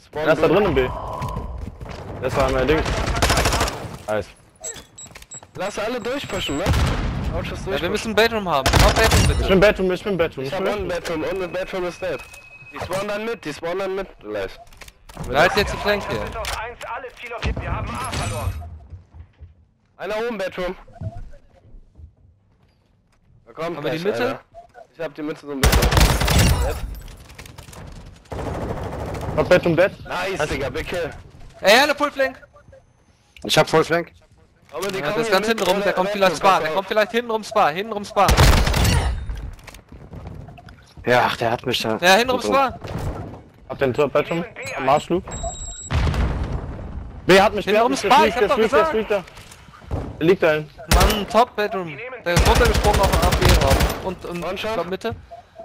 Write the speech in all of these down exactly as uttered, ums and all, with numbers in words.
Spawn Er ist da drin im B. Das war mein Ding. Nice. Lass alle durchpushen, ne? Ja, wir müssen ein Bedroom haben. Auf Bedroom Ich bitte. bin Bedroom, ich bin Bedroom. Ich hab unten Bedroom und ein Bedroom ist dead. Die spawnen dann mit, die spawnen dann mit. Gleich. Wer hat jetzt die Flank hier? Wir haben A verloren. Einer oben Bedroom. Da kommt Haben wir die gleich Mitte? einer. Ich hab die Mitte so ein bisschen. Dead. Hab Bedroom dead. Nice, Digga, big kill. Ey, eine Full Flank! Ich hab voll Flank. Aber die Ja, kommen das ist hier ganz mit hinten rum, oder der kommt Bedroom, vielleicht Spa. pass Der auf. kommt vielleicht hinten rum Spa, hinten rum Spa. Ja, ach, der hat mich da. Ja, hinten rum Spa. Hab den Top Bedroom. Am Marschflug. B hat mich, B Hinten hat rum mich, der Spa, fliegt, ich der hab doch fliegt, der gesagt. fliegt da. Der liegt da hin. Mann, Top Bedroom. Der ist runtergesprungen auf den A B-Raum. Und, und One ich shot. glaub Mitte.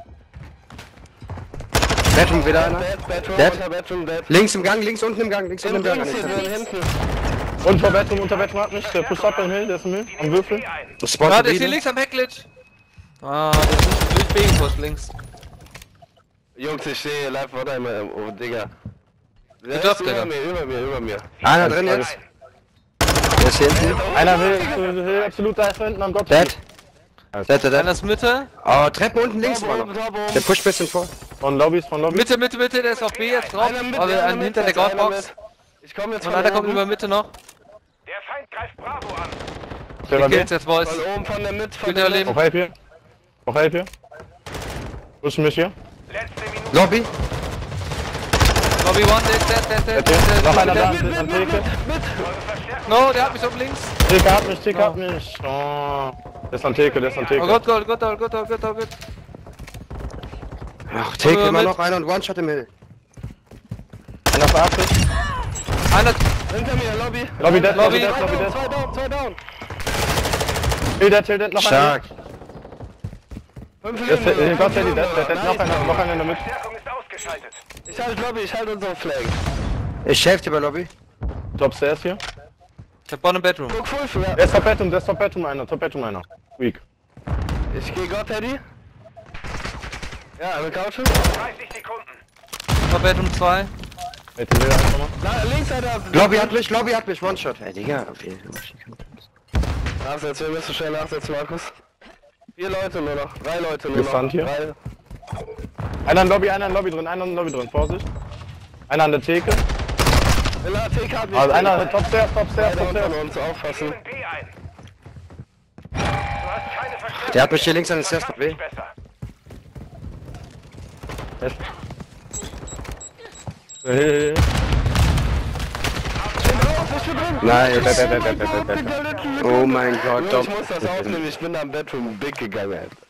Bedroom wieder einer. Dead, Bedroom, Dead. unter Bedroom, dead. Links im Gang, links unten im Gang, links unten im Gang. Links hier drin, hinten. Und vor Bedroom, unter Bedroom hat mich. Der pusht ab im Hill, der ist im Hill. Am Würfel. Das Spot Ah, der ist hier wieder. links am Heckglitch. Ah, der ist nicht durch B gepusht, links. Jungs, ich stehe live vor deinem, oh Digga. Der Good job, ist über Digga. mir, über mir, über mir. Einer drin jetzt. Der ist hier hinten. Einer will, will, will absolut da ist hinten am Gott. Dead. Dead, dead, Einer dead. ist Mitte. Oh, Treppe unten links Top war oben, noch. top oben. Der pusht bisschen vor. Von Lobbys, von Lobbys. Mitte, Mitte, Mitte, der ist auf B jetzt drauf. Einer mit, Also einer ein mit, hinter der jetzt einer Goldbox. mit. Ich komm jetzt Und von einer kommt oben. über Mitte noch. Der Feind greift Bravo an. Der war Die B. kills jetzt, Boys. Von oben, von der Mitte, von Spielt der er Mitte. Leben. Auf Help hier. Auf Help hier. Pushen mich hier. Letzte Minute. Lobby. Lobby one, der ist dead, dead, dead, Okay. dead, Noch dead, einer da. dead. An Theke. No, der hat mich auf links. Theke hat mich, Theke hat mich. Oh. Der ist an Theke, der ist an Oh Theke. Gott, Gott, Gott, Gott, Gott, Gott, Gott, Gott. Ach, take Oder immer mit- noch einer und One-Shot im Hill. Einer verhaftet. Einer, Hinter mir, Lobby. Lobby dead, Lobby Lobby. dead, Zwei Lobby down, dead. zwei down, zwei down. Hill dead, Hill dead, noch einer. Stark. Fünf Der ist, Leben, äh, Gott sei fünf Dank, der Leben, dead, noch einer, noch einer in der Mitte. Stärkung ist ausgeschaltet. Ich halte Lobby, ich halte unsere Flag. Ich helfe dir bei Lobby. Top Stairs hier. ich hab Bottom Bedroom. Guck voll für. Der ist Top Bedroom, der ist Top Bedroom einer, Top Bedroom einer. Weak. Ich geh Gott, Teddy. Ja, eine Couch. dreißig Sekunden. Top Bedroom zwei. Mit dem Hill einfach mal. Na, links, Alter. Lobby hat mich, Lobby hat mich. One-Shot. Ey, Digga. Okay. Nachsetzen, wir müssen schnell nachsetzen, Markus. Vier Leute nur noch, drei Leute nur noch. Gefangen hier. Drei. Einer in Lobby, einer in Lobby drin, einer in Lobby drin, Vorsicht. Einer an der Theke. In der T K hat mich Also einer drei Top Stairs, Top Stairs, Top down Stairs. von uns, aufpassen. Nehmen B ein. Du hast keine Verstärkung. Der hat mich hier links an den Stairs Verkampft weh. dich besser. Hill, Hill, Hill. Nice. Dead, dead, dead, dead, dead, dead, dead. Oh mein Gott, Ich Dom. muss das aufnehmen, ich bin am Bedroom big gegangen, ey.